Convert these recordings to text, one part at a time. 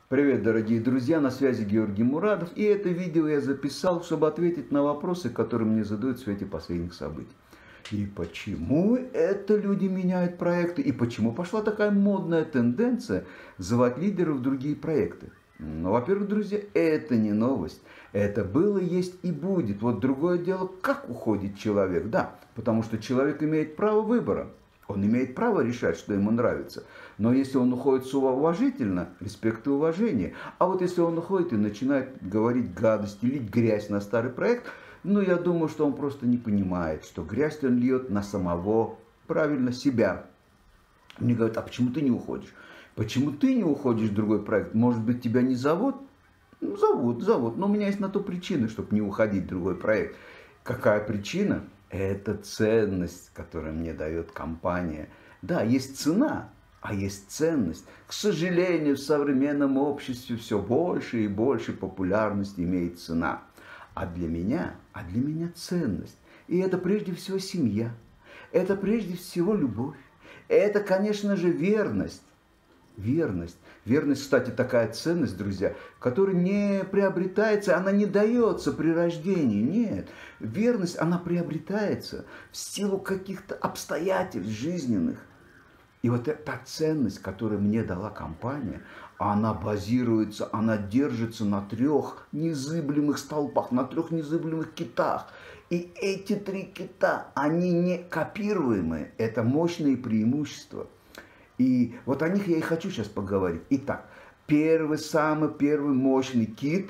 Привет, дорогие друзья, на связи Георгий Мурадов, и это видео я записал, чтобы ответить на вопросы, которые мне задают в свете последних событий. И почему это люди меняют проекты, и почему пошла такая модная тенденция звать лидеров в другие проекты? Ну, во-первых, друзья, это не новость. Это было, есть и будет. Вот другое дело, как уходит человек. Да, потому что человек имеет право выбора. Он имеет право решать, что ему нравится. Но если он уходит уважительно, респект и уважение. А вот если он уходит и начинает говорить гадости, лить грязь на старый проект, ну, я думаю, что он просто не понимает, что грязь он льет на самого, правильно, себя. Мне говорят, а почему ты не уходишь? Почему ты не уходишь в другой проект? Может быть, тебя не зовут? Ну, зовут. Но у меня есть на то причины, чтобы не уходить в другой проект. Какая причина? Это ценность, которую мне дает компания. Да, есть цена, а есть ценность. К сожалению, в современном обществе все больше и больше популярности имеет цена. А для меня ценность. И это прежде всего семья. Это прежде всего любовь. Это, конечно же, верность. Верность. Верность, кстати, такая ценность, друзья, которая не приобретается, она не дается при рождении. Нет. Верность, она приобретается в силу каких-то обстоятельств жизненных. И вот та ценность, которую мне дала компания, она базируется, она держится на 3 незыблемых столпах, на 3 незыблемых китах. И эти 3 кита, они не копируемые. Это мощные преимущества. И вот о них я и хочу сейчас поговорить. Итак, самый первый мощный кит,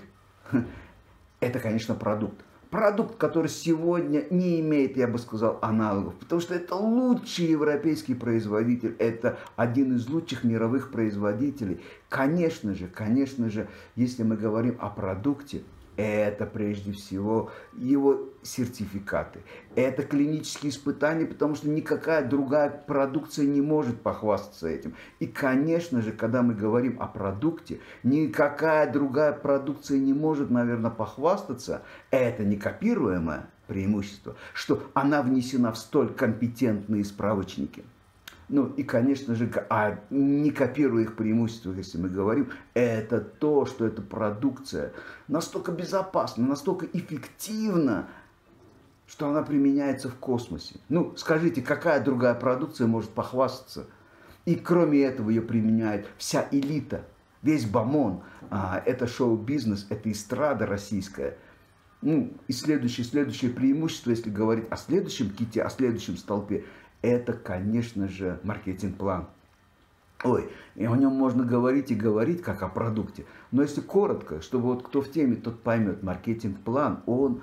это, конечно, продукт. Продукт, который сегодня не имеет, я бы сказал, аналогов. Потому что это лучший европейский производитель. Это один из лучших мировых производителей. Конечно же, если мы говорим о продукте, это прежде всего его сертификаты. Это клинические испытания, потому что никакая другая продукция не может похвастаться этим. И, конечно же, когда мы говорим о продукте, никакая другая продукция не может, наверное, похвастаться. Это некопируемое преимущество, что она внесена в столь компетентные справочники. Ну и, конечно же, не копируя их преимущества, если мы говорим, это то, что эта продукция настолько безопасна, настолько эффективна, что она применяется в космосе. Ну, скажите, какая другая продукция может похвастаться? И кроме этого ее применяет вся элита, весь бомон. Это шоу-бизнес, это эстрада российская. Ну, и следующее преимущество, если говорить о следующем ките, о следующем столпе, это, конечно же, маркетинг-план. Ой, и о нем можно говорить и говорить, как о продукте. Но если коротко, чтобы вот кто в теме, тот поймет, маркетинг-план, он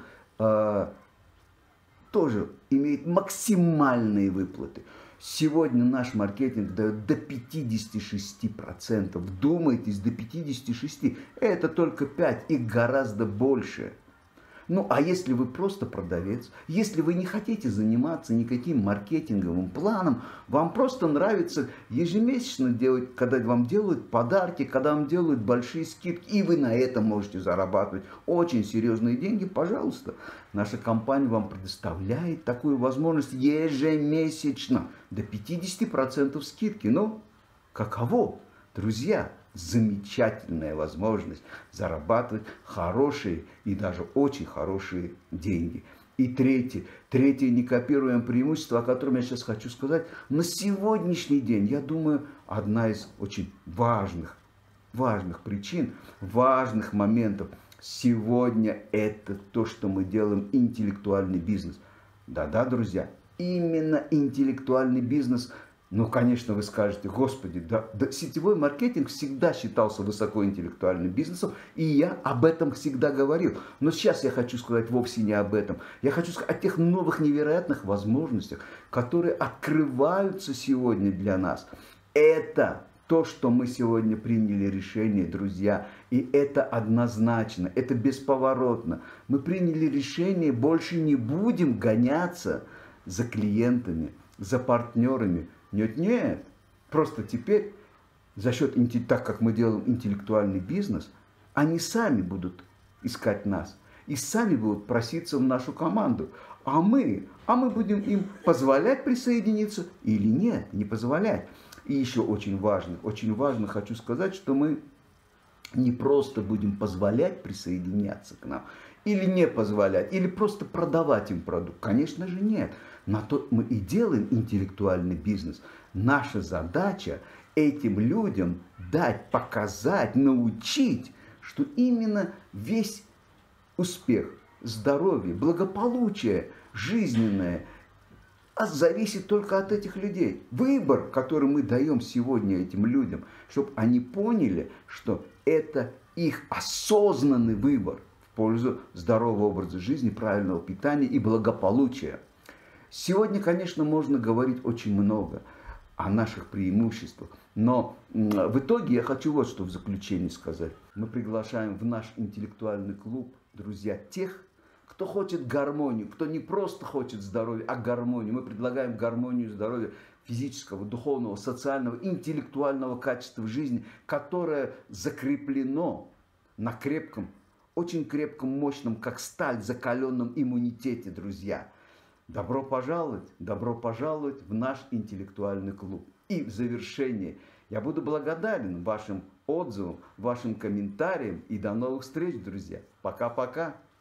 тоже имеет максимальные выплаты. Сегодня наш маркетинг дает до 56%. Вдумайтесь, до 56%. Это только 5, их гораздо больше. Ну, а если вы просто продавец, если вы не хотите заниматься никаким маркетинговым планом, вам просто нравится ежемесячно делать, когда вам делают подарки, когда вам делают большие скидки, и вы на этом можете зарабатывать очень серьезные деньги, пожалуйста. Наша компания вам предоставляет такую возможность ежемесячно до 50% скидки. Ну, каково, друзья? Замечательная возможность зарабатывать хорошие и даже очень хорошие деньги. И третье некопируемое преимущество, о котором я сейчас хочу сказать, на сегодняшний день, я думаю, одна из очень важных причин, важных моментов сегодня это то, что мы делаем интеллектуальный бизнес. Да-да, друзья, именно интеллектуальный бизнес. Ну, конечно, вы скажете, господи, да, сетевой маркетинг всегда считался высокоинтеллектуальным бизнесом, и я об этом всегда говорил. Но сейчас я хочу сказать вовсе не об этом. Я хочу сказать о тех новых невероятных возможностях, которые открываются сегодня для нас. Это то, что мы сегодня приняли решение, друзья, и это однозначно, это бесповоротно. Мы приняли решение, больше не будем гоняться за клиентами, за партнерами. Нет, просто теперь за счет, так как мы делаем интеллектуальный бизнес, они сами будут искать нас и сами будут проситься в нашу команду. А мы будем им позволять присоединиться или нет, не позволять. И еще очень важно хочу сказать, что мы не просто будем позволять присоединяться к нам, или не позволять, или просто продавать им продукт. Конечно же нет. На то мы и делаем интеллектуальный бизнес. Наша задача этим людям дать, показать, научить, что именно весь успех, здоровье, благополучие жизненное зависит только от этих людей. Выбор, который мы даем сегодня этим людям, чтобы они поняли, что это их осознанный выбор в пользу здорового образа жизни, правильного питания и благополучия. Сегодня, конечно, можно говорить очень много о наших преимуществах, но в итоге я хочу вот что в заключении сказать. Мы приглашаем в наш интеллектуальный клуб, друзья, тех, кто хочет гармонию, кто не просто хочет здоровья, а гармонию. Мы предлагаем гармонию здоровья физического, духовного, социального, интеллектуального качества жизни, которое закреплено на крепком, очень крепком, мощном, как сталь, закаленном иммунитете, друзья. Добро пожаловать в наш интеллектуальный клуб. И в завершение я буду благодарен вашим отзывам, вашим комментариям и до новых встреч, друзья. Пока-пока.